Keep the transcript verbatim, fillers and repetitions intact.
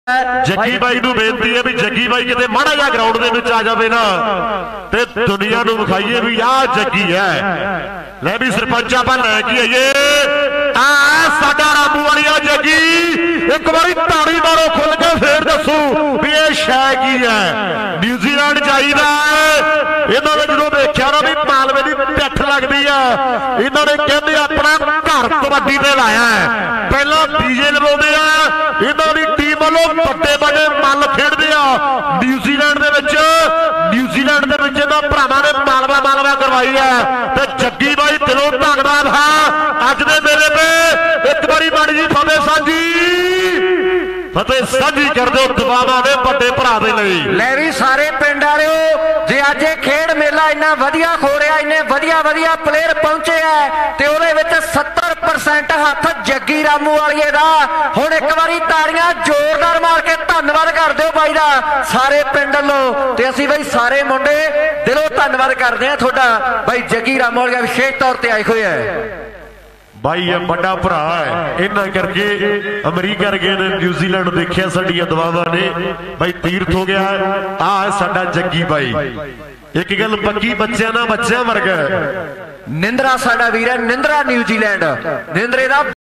Jaggi by नूं बेनती है भी जग्गी बाई किते माड़ा जिहा ग्राउंड दे विच आ जावे ना ते दुनिया नूं विखाईए भी आ जग्गी है। ले भी सरपंच आपां लैके आईए आ साडा रामू वालिया जग्गी एक बारी ताड़ी मारो खुल के फिर दसो भी ये शै की है। न्यूजीलैंड जाईदा इन्हां ने जदों देखिया ना भी मालवे दी पिठ लगदी है इन्हां ने कहंदे अपना घर कबड्डी ते लाया है। पहला डीजे लवाउंदे आ इन्हां दी टीम वालों बड़े बड़े मल खेडदे आ। न्यूजीलैंड दे विच न्यूजीलैंड दे विच इन्हां भरावां ने मालवा मालवा करवाई है ते जग्गी बाई दिलों धन्नवाद है। अज दे मेले पे एक बारी माड़ी जी फतेह साझी फतेह साझी कर दो दुआवां ने बड़े भरा दे लई। ले भी सारे पिंड वालिओ जे अज खेड मेला इन्ना वधिया हो रहा इन्ने वधिया वधिया प्लेयर पहुंचे है ते उहदे विच सत्तर परसेंट हथ जग्गी रामू वालिए दा। हुण एक बारी ताड़ियां जोरदार मार के धन्नवाद कर दो बाई दा सारे पिंड लो ते असीं बई सारे मुंडे दिलों धन्नवाद करदे आ तुहाडा बई जग्गी रामू वालिया विशेष तौर ते आए हुए है। भाई ये बड़ा भरा है इन्ना करके अमरीका गए ने न्यूजीलैंड देखिया साडियां दुआवां ने भाई तीर्थ हो गया। आ साडा जग्गी भाई एक गल पक्की बच्चों ना बच्चों वर्गा निंद्रा साडा वीर है निंद्रा न्यूजीलैंड निंद्रे दा